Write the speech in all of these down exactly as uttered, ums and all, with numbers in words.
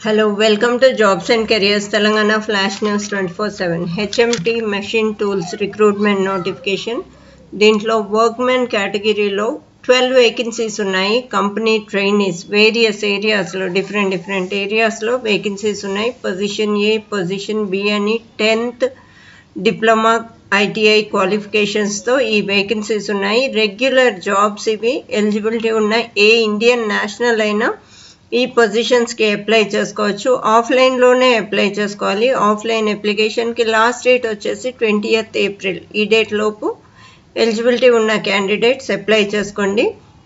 Hello, welcome to Jobs and Careers Telangana Flash News twenty-four seven. H M T Machine Tools Recruitment Notification. దీంట్లో workmen కేటగిరీలో twelve vacancies ఉన్నాయి. Company trainees various ఏరియాస్లో different different ఏరియాస్లో vacancies ఉన్నాయి. Position A, position B అని tenth diploma ITI క్వాలిఫికేషన్స్తో ఈ vacancies ఉన్నాయి. రెగ్యులర్ జాబ్స్ ఇవి. ఎలిజిబిలిటీ ఉన్న ఏ ఇండియన్ నేషనల్ అయినా ఈ పొజిషన్స్కి అప్లై చేసుకోవచ్చు. ఆఫ్లైన్లోనే అప్లై చేసుకోవాలి. ఆఫ్లైన్ అప్లికేషన్కి లాస్ట్ డేట్ వచ్చేసి ట్వంటీయత్ ఏప్రిల్. ఈ డేట్ లోపు ఎలిజిబిలిటీ ఉన్న క్యాండిడేట్స్ అప్లై చేసుకోండి.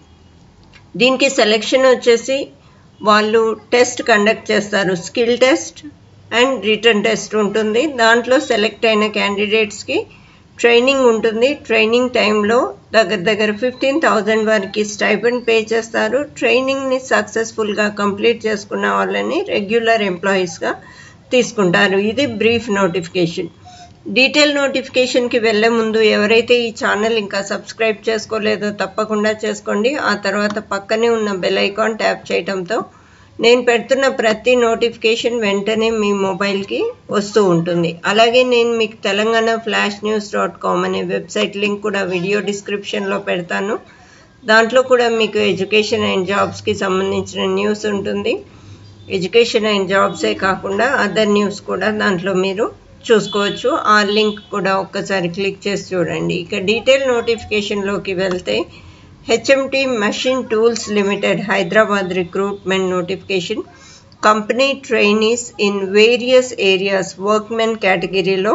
దీనికి సెలెక్షన్ వచ్చేసి వాళ్ళు టెస్ట్ కండక్ట్ చేస్తారు. Skill test and written test ఉంటుంది. దాంట్లో సెలెక్ట్ అయిన క్యాండిడేట్స్కి ట్రైనింగ్ ఉంటుంది. ట్రైనింగ్ టైంలో దగ్గర దగ్గర ఫిఫ్టీన్ థౌజండ్ వరకు స్టైపెండ్ పే చేస్తారు. ట్రైనింగ్ని సక్సెస్ఫుల్గా కంప్లీట్ చేసుకున్న వాళ్ళని రెగ్యులర్ ఎంప్లాయీస్గా తీసుకుంటారు. ఇది బ్రీఫ్ నోటిఫికేషన్. డీటెయిల్ నోటిఫికేషన్కి వెళ్ళే ముందు ఎవరైతే ఈ ఛానల్ ఇంకా సబ్స్క్రైబ్ చేసుకోలేదో తప్పకుండా చేసుకోండి. ఆ తర్వాత పక్కనే ఉన్న బెల్ ఐకాన్ ట్యాప్ చేయడంతో నేను పెడుతున్న ప్రతి నోటిఫికేషన్ వెంటనే మీ మొబైల్కి వస్తూ ఉంటుంది. అలాగే నేను మీకు Telangana flash news dot com అనే వెబ్సైట్ లింక్ కూడా వీడియో డిస్క్రిప్షన్లో పెడతాను. దాంట్లో కూడా మీకు ఎడ్యుకేషన్ అండ్ జాబ్స్కి సంబంధించిన న్యూస్ ఉంటుంది. ఎడ్యుకేషన్ అండ్ జాబ్సే కాకుండా అదర్ న్యూస్ కూడా దాంట్లో మీరు చూసుకోవచ్చు. ఆ లింక్ కూడా ఒక్కసారి క్లిక్ చేసి చూడండి. ఇక డీటెయిల్ నోటిఫికేషన్లోకి వెళ్తే H M T Machine Tools Limited Hyderabad recruitment notification. Company trainees in various areas. Workmen category లో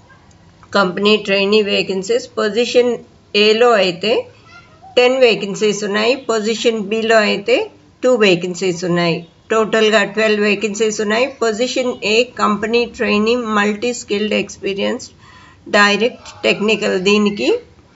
కంపెనీ ట్రైనీ వేకెన్సీస్. పొజిషన్ ఏలో అయితే టెన్ వేకెన్సీస్ ఉన్నాయి. పొజిషన్ బిలో అయితే టూ వేకెన్సీస్ ఉన్నాయి. టోటల్గా ట్వెల్వ్ వేకెన్సీస్ ఉన్నాయి. Position A company trainee multi skilled experienced direct technical. దీనికి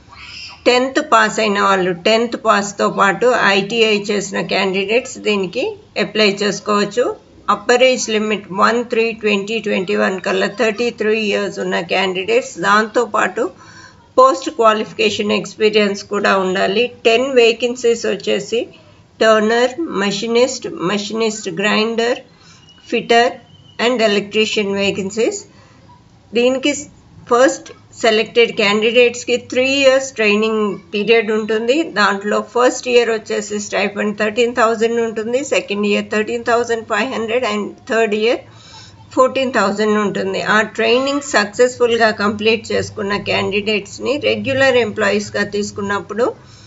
టెన్త్ పాస్ అయిన వాళ్ళు, టెన్త్ పాస్తో పాటు ఐటీఐ చేసిన క్యాండిడేట్స్ దీనికి అప్లై చేసుకోవచ్చు. Upper age limit one three twenty twenty one కల్లా థర్టీ త్రీ ఇయర్స్ ఉన్న క్యాండిడేట్స్. దాంతోపాటు పోస్ట్ క్వాలిఫికేషన్ ఎక్స్పీరియన్స్ కూడా ఉండాలి. టెన్ వేకెన్సీస్ వచ్చేసి turner, machinist, machinist grinder, fitter and electrician vacancies. దీనికి ఫస్ట్ సెలెక్టెడ్ క్యాండిడేట్స్కి త్రీ ఇయర్స్ ట్రైనింగ్ పీరియడ్ ఉంటుంది. దాంట్లో ఫస్ట్ ఇయర్ వచ్చేసి స్టైపెండ్ థర్టీన్ థౌజండ్ ఉంటుంది. Second year thirteen thousand five hundred and third year fourteen thousand ఉంటుంది. ఆ training సక్సెస్ఫుల్గా complete చేసుకున్న క్యాండిడేట్స్ని రెగ్యులర్ ఎంప్లాయీస్గా తీసుకున్నప్పుడు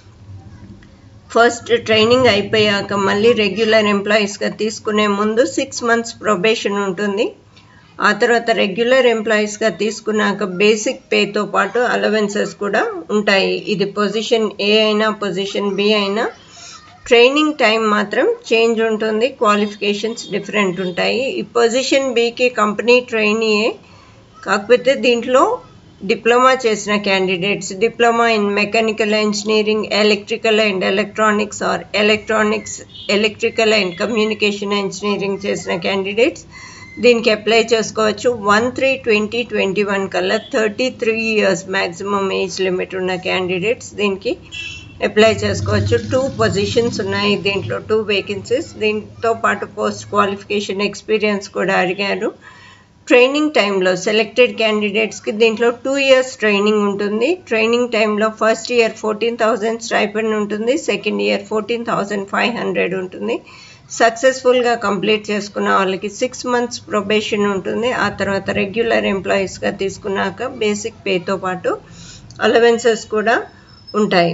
ఫస్ట్ ట్రైనింగ్ అయిపోయాక మళ్ళీ రెగ్యులర్ ఎంప్లాయీస్గా తీసుకునే ముందు సిక్స్ మంత్స్ ప్రొబేషన్ ఉంటుంది. ఆ తర్వాత రెగ్యులర్ ఎంప్లాయీస్గా తీసుకున్నాక బేసిక్ పేతో పాటు అలవెన్సెస్ కూడా ఉంటాయి. ఇది పొజిషన్ ఏ అయినా పొజిషన్ బి అయినా ట్రైనింగ్ టైం మాత్రం చేంజ్ ఉంటుంది. క్వాలిఫికేషన్స్ డిఫరెంట్ ఉంటాయి. ఈ పొజిషన్ బికి కంపెనీ ట్రైనీయే, కాకపోతే దీంట్లో డిప్లొమా చేసిన candidates, diploma in mechanical engineering, electrical and electronics or electronics, electrical and communication engineering చేసిన క్యాండిడేట్స్ దీనికి అప్లై చేసుకోవచ్చు. One three twenty twenty one కల్లా thirty three years maximum age limit ఉన్న క్యాండిడేట్స్ దీనికి apply చేసుకోవచ్చు. టూ పొజిషన్స్ ఉన్నాయి దీంట్లో, two vacancies. దీంతో పాటు పోస్ట్ క్వాలిఫికేషన్ ఎక్స్పీరియన్స్ కూడా అడిగారు. ట్రైనింగ్ టైంలో సెలెక్టెడ్ క్యాండిడేట్స్కి దీంట్లో టూ ఇయర్స్ ట్రైనింగ్ ఉంటుంది. ట్రైనింగ్ టైంలో first year fourteen thousand stipend ఉంటుంది. Second year fourteen thousand five hundred ఉంటుంది. సక్సెస్ఫుల్గా కంప్లీట్ చేసుకున్న వాళ్ళకి సిక్స్ మంత్స్ ప్రొబేషన్ ఉంటుంది. ఆ తర్వాత రెగ్యులర్ ఎంప్లాయీస్గా తీసుకున్నాక బేసిక్ పేతో పాటు అలవెన్సెస్ కూడా ఉంటాయి.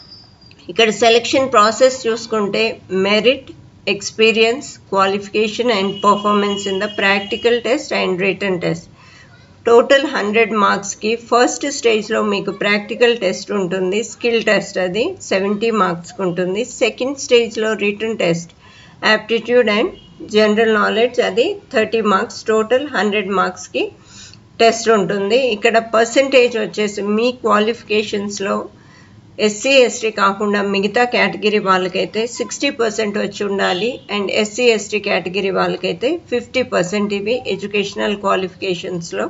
ఇక్కడ సెలెక్షన్ ప్రాసెస్ చూసుకుంటే merit, experience, qualification and performance in the practical test and written test. Total hundred మార్క్స్కి ఫస్ట్ స్టేజ్లో మీకు ప్రాక్టికల్ టెస్ట్ ఉంటుంది. స్కిల్ టెస్ట్ అది సెవెంటీ మార్క్స్కి ఉంటుంది. సెకండ్ స్టేజ్లో written test aptitude and general knowledge అది థర్టీ మార్క్స్. టోటల్ హండ్రెడ్ మార్క్స్కి టెస్ట్ ఉంటుంది. ఇక్కడ పర్సంటేజ్ వచ్చేసి మీ క్వాలిఫికేషన్స్లో ఎస్సీ ఎస్టీ కాకుండా మిగతా కేటగిరీ వాళ్ళకైతే సిక్స్టీ పర్సెంట్ వచ్చి ఉండాలి. అండ్ ఎస్సీ ఎస్టీ కేటగిరీ వాళ్ళకైతే ఫిఫ్టీ పర్సెంట్. ఇవి ఎడ్యుకేషనల్ క్వాలిఫికేషన్స్లో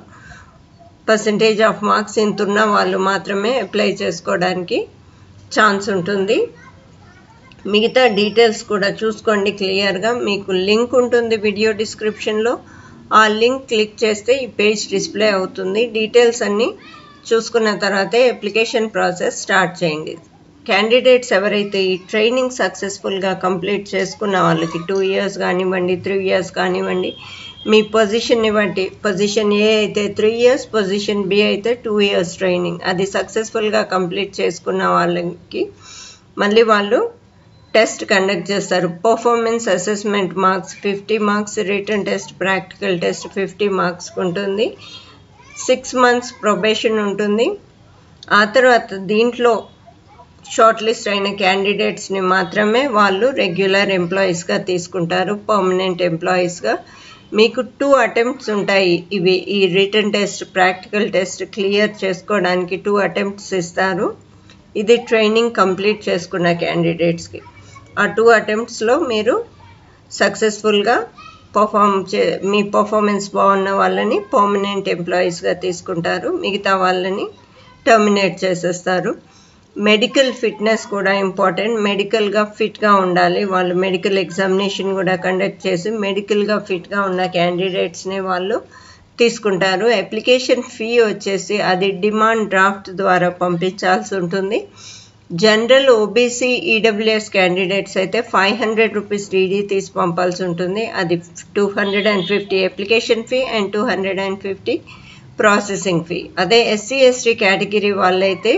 పర్సంటేజ్ ఆఫ్ మార్క్స్ ఇంతున్న వాళ్ళు మాత్రమే అప్లై చేసుకోవడానికి ఛాన్స్ ఉంటుంది. మిగతా డీటెయిల్స్ కూడా చూసుకోండి క్లియర్గా. మీకు లింక్ ఉంటుంది వీడియో డిస్క్రిప్షన్లో. ఆ లింక్ క్లిక్ చేస్తే ఈ పేజ్ డిస్ప్లే అవుతుంది. డీటెయిల్స్ అన్నీ చూసుకున్న తర్వాతే అప్లికేషన్ ప్రాసెస్ స్టార్ట్ చేయండి. క్యాండిడేట్స్ ఎవరైతే ఈ ట్రైనింగ్ సక్సెస్ఫుల్గా కంప్లీట్ చేసుకున్న వాళ్ళకి టూ ఇయర్స్ కానివ్వండి, త్రీ ఇయర్స్ కానివ్వండి, మీ పొజిషన్ని బట్టి పొజిషన్ ఏ అయితే త్రీ ఇయర్స్, పొజిషన్ బి అయితే టూ ఇయర్స్ ట్రైనింగ్, అది సక్సెస్ఫుల్గా కంప్లీట్ చేసుకున్న వాళ్ళకి మళ్ళీ వాళ్ళు టెస్ట్ కండక్ట్ చేస్తారు. Performance assessment marks fifty marks, written test, practical test fifty marks ఉంటుంది. సిక్స్ మంత్స్ ప్రొబేషన్ ఉంటుంది. ఆ తర్వాత దీంట్లో షార్ట్ లిస్ట్ అయిన క్యాండిడేట్స్ని మాత్రమే వాళ్ళు రెగ్యులర్ ఎంప్లాయీస్గా తీసుకుంటారు, పర్మనెంట్ ఎంప్లాయీస్గా. మీకు టూ అటెంప్ట్స్ ఉంటాయి. ఇవి ఈ written test, practical test clear చేసుకోవడానికి టూ అటెంప్ట్స్ ఇస్తారు. ఇది ట్రైనింగ్ కంప్లీట్ చేసుకున్న క్యాండిడేట్స్కి. ఆ టూ అటెంప్ట్స్లో మీరు సక్సెస్ఫుల్గా పర్ఫామ్ చే మీ పర్ఫార్మెన్స్ బాగున్న వాళ్ళని పర్మనెంట్ ఎంప్లాయీస్గా తీసుకుంటారు, మిగతా వాళ్ళని టర్మినేట్ చేసేస్తారు. మెడికల్ ఫిట్నెస్ కూడా ఇంపార్టెంట్. మెడికల్గా ఫిట్గా ఉండాలి వాళ్ళు. మెడికల్ ఎగ్జామినేషన్ కూడా కండక్ట్ చేసి మెడికల్గా ఫిట్గా ఉన్న క్యాండిడేట్స్ని వాళ్ళు తీసుకుంటారు. అప్లికేషన్ ఫీ వచ్చేసి అది డిమాండ్ డ్రాఫ్ట్ ద్వారా పంపించాల్సి ఉంటుంది. జనరల్, ఓబీసీ, ఈడబ్ల్యూఎస్ క్యాండిడేట్స్ అయితే ఫైవ్ హండ్రెడ్ రూపీస్ డీడీ తీసి పంపాల్సి ఉంటుంది. అది two hundred and fifty application fee and two hundred and fifty processing fee. అదే ఎస్సీ ఎస్టీ కేటగిరీ వాళ్ళైతే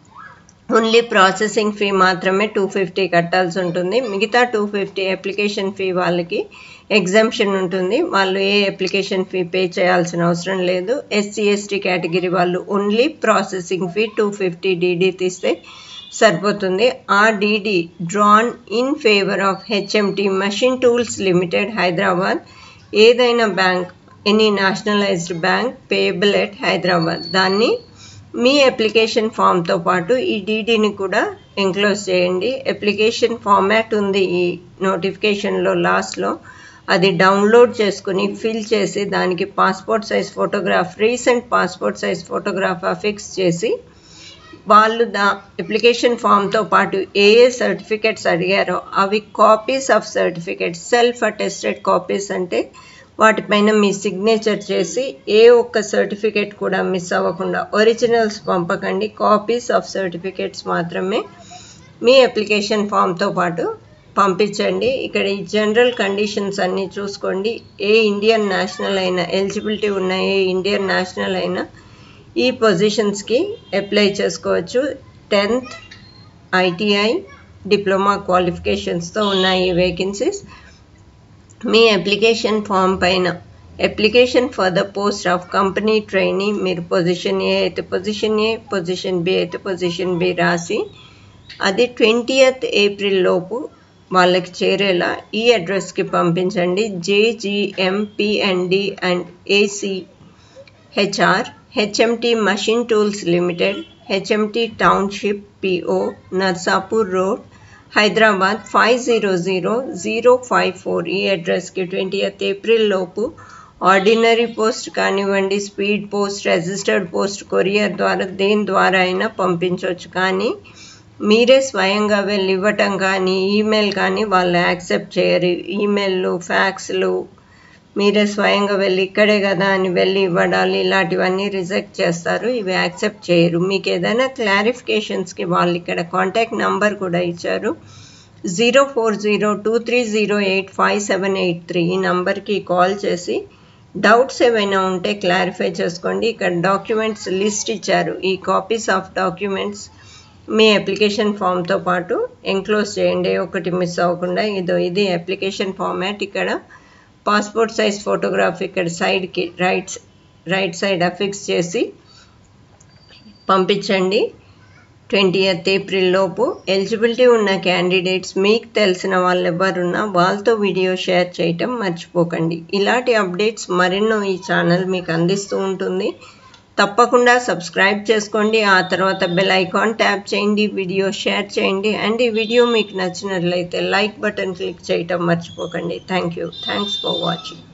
ఓన్లీ ప్రాసెసింగ్ ఫీ మాత్రమే టూ ఫిఫ్టీ కట్టాల్సి ఉంటుంది. మిగతా టూ ఫిఫ్టీ అప్లికేషన్ ఫీ వాళ్ళకి ఎగ్జామ్షన్ ఉంటుంది. వాళ్ళు ఏ అప్లికేషన్ ఫీ పే చేయాల్సిన అవసరం లేదు. ఎస్సీ ఎస్టీ కేటగిరీ వాళ్ళు only processing fee two fifty DD తీస్తే సరిపోతుంది. ఆ DD drawn in favour of HMT machine tools limited, Hyderabad. ఏదైనా bank, any nationalised bank payable at Hyderabad, దాన్ని మీ అప్లికేషన్ ఫామ్తో పాటు ఈ డీడీని కూడా ఎంక్లోజ్ చేయండి. అప్లికేషన్ ఫార్మాట్ ఉంది ఈ నోటిఫికేషన్లో లాస్ట్లో, అది డౌన్లోడ్ చేసుకుని ఫిల్ చేసి దానికి passport size photograph, recent passport size photograph affix చేసి వాళ్ళు దా అప్లికేషన్ ఫామ్తో పాటు ఏ ఏ సర్టిఫికెట్స్ అడిగారో అవి copies of certificates, self attested copies అంటే వాటిపైన మీ సిగ్నేచర్ చేసి ఏ ఒక్క సర్టిఫికేట్ కూడా మిస్ అవ్వకుండా, ఒరిజినల్స్ పంపకండి, కాపీస్ ఆఫ్ సర్టిఫికేట్స్ మాత్రమే మీ అప్లికేషన్ ఫామ్తో పాటు పంపించండి. ఇక్కడ ఈ జనరల్ కండిషన్స్ అన్నీ చూసుకోండి. ఏ ఇండియన్ నేషనల్ అయినా, ఎలిజిబిలిటీ ఉన్న ఏ ఇండియన్ నేషనల్ అయినా ఈ పొజిషన్స్కి అప్లై చేసుకోవచ్చు. టెన్త్, ఐటీఐ, డిప్లొమా క్వాలిఫికేషన్స్తో ఉన్నాయి ఈ వేకెన్సీస్. మీ అప్లికేషన్ ఫామ్ పైన application for the post of company trainee మీరు పొజిషన్ ఏ అయితే పొజిషన్ ఏ, పొజిషన్ బి అయితే పొజిషన్ బి రాసి అది ట్వంటీయత్ ఏప్రిల్ లోపు వాళ్ళకి చేరేలా ఈ అడ్రస్కి పంపించండి. JGM PMD and AC HR, HMT machine tools limited, HMT township, PO, Narsapur road, Hyderabad five zero zero zero five four. ఈ అడ్రస్కి ట్వంటీయత్ ఏప్రిల్ లోపు ఆర్డినరీ పోస్ట్ కానివ్వండి, speed post, registered post, courier ద్వారా దేని ద్వారా అయినా పంపించవచ్చు. కానీ మీరే స్వయంగా వెళ్ళి ఇవ్వటం కానీ ఈమెయిల్ కానీ వాళ్ళు యాక్సెప్ట్ చేయరు. ఈమెయిల్లు, ఫ్యాక్స్లు మీరే స్వయంగా వెళ్ళి ఇక్కడే కదా అని వెళ్ళి ఇవ్వడాలి, ఇలాంటివన్నీ రిజెక్ట్ చేస్తారు. ఇవి యాక్సెప్ట్ చేయరు. మీకు ఏదైనా క్లారిఫికేషన్స్కి వాళ్ళు ఇక్కడ కాంటాక్ట్ నెంబర్ కూడా ఇచ్చారు, zero four zero two three zero eight five seven eight three. ఈ నెంబర్కి కాల్ చేసి డౌట్స్ ఏమైనా ఉంటే క్లారిఫై చేసుకోండి. ఇక్కడ డాక్యుమెంట్స్ లిస్ట్ ఇచ్చారు. ఈ కాపీస్ ఆఫ్ డాక్యుమెంట్స్ మీ అప్లికేషన్ ఫామ్తో పాటు ఎంక్లోజ్ చేయండి, ఒకటి మిస్ అవ్వకుండా. ఇదో ఇది అప్లికేషన్ ఫార్మాట్. ఇక్కడ పాస్పోర్ట్ సైజ్ ఫోటోగ్రాఫ్ ఇక్కడ సైడ్కి రైట్ రైట్ సైడ్ అఫిక్స్ చేసి పంపించండి ట్వంటీయత్ ఏప్రిల్ లోపు. ఎలిజిబిలిటీ ఉన్న క్యాండిడేట్స్ మీకు తెలిసిన వాళ్ళు ఎవరున్నా వాళ్ళతో వీడియో షేర్ చేయటం మర్చిపోకండి. ఇలాంటి అప్డేట్స్ మరెన్నో ఈ ఛానల్ మీకు అందిస్తూ ఉంటుంది. తప్పకుండా సబ్స్క్రైబ్ చేసుకోండి. ఆ తర్వాత బెల్ ఐకాన్ ట్యాప్ చేయండి, వీడియో షేర్ చేయండి. అండ్ ఈ వీడియో మీకు నచ్చినట్లయితే లైక్ బటన్ క్లిక్ చేయటం మర్చిపోకండి. Thank you. Thanks for watching.